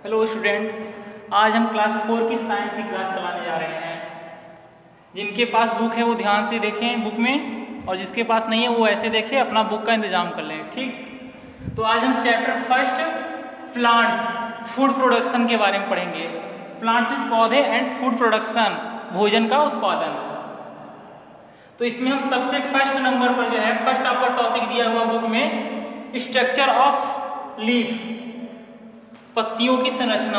Hello student, आज हम class 4 की साइंस की क्लास चलाने जा रहे हैं। जिनके पास बुक है वो ध्यान से देखें बुक में, और जिसके पास नहीं है वो ऐसे देखें, अपना बुक का इंतजाम कर लें। ठीक, तो आज हम chapter first plants food production के बारे में पढ़ेंगे। प्लांट्स इज पौधे एंड फूड प्रोडक्शन, भोजन का उत्पादन। तो इसमें हम सबसे फर्स्ट नंबर पर जो है, फर्स्ट आपका टॉपिक दिया हुआ बुक में, स्ट्रक्चर ऑफ लीफ, पत्तियों की संरचना।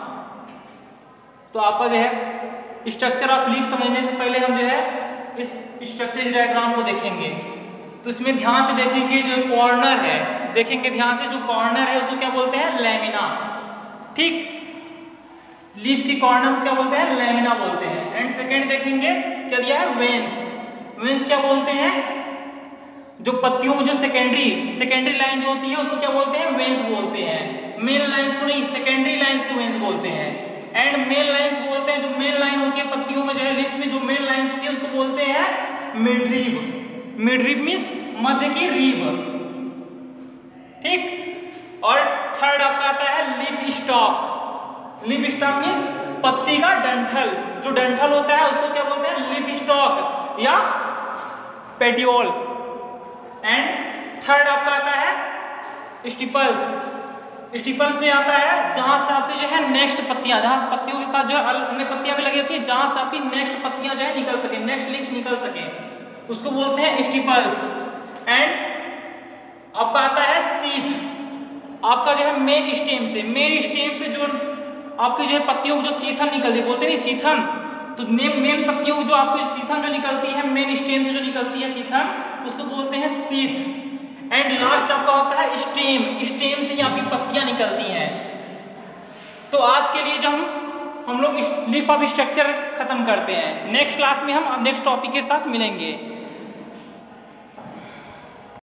तो आपका जो है स्ट्रक्चर ऑफ लीफ समझने से पहले हम जो है इस स्ट्रक्चर डायग्राम को देखेंगे। तो इसमें ध्यान से देखेंगे, जो कॉर्नर है देखेंगे ध्यान से, जो कॉर्नर है उसको क्या बोलते हैं? लैमिना। ठीक, लीफ की कॉर्नर को क्या बोलते हैं? लैमिना बोलते हैं। एंड सेकेंड देखेंगे क्या दिया है? वेन्स। वेन्स क्या बोलते हैं? जो पत्तियों में जो सेकेंडरी लाइन जो होती है उसको क्या बोलते हैं? वेन्स बोलते हैं। मेन लाइंस को नहीं, सेकेंडरी लाइंस को वेन्स बोलते हैं। एंड मेन लाइंस बोलते हैं, जो मेन लाइन होती है पत्तियों में जो है, लीफ में जो मेन लाइंस होती है उसको बोलते हैं मिडरीब। मिडरीब मींस मध्य की रीब। ठीक, और थर्ड आपका आता है leaf stalk. Leaf stalk means पत्ती का डंठल, जो डंठल होता है उसको क्या बोलते हैं? लीफ स्टॉक या पेटियोल। एंड थर्ड आपका आता है स्टिपल्स। स्टिपल्स में आता है जहां से आपकी जो है नेक्स्ट पत्तियां, जहां से पत्तियों के साथ जो है अन्य पत्तियां भी लगी होती है, जहां से आपकी नेक्स्ट पत्तियां जो है निकल सके, नेक्स्ट लीफ निकल सके, उसको बोलते हैं स्टिपल्स। एंड आपका आता है सीथ। आपका जो है मेन स्टेम से जो आपकी जो है पत्तियों को जो सीथन निकलती है, बोलते नहीं सीथन, तो मेन पत्तियों को जो आपकी सीथन जो निकलती है, मेन स्टेम से जो निकलती है सीथन, उसको बोलते हैं सीथ। एंड लास्ट आपका होता है स्टेम। स्टेम से आपकी पत्तियां निकलती हैं। तो आज के लिए जो हम लोग लीफ ऑफ स्ट्रक्चर खत्म करते हैं। नेक्स्ट क्लास में हम नेक्स्ट टॉपिक के साथ मिलेंगे।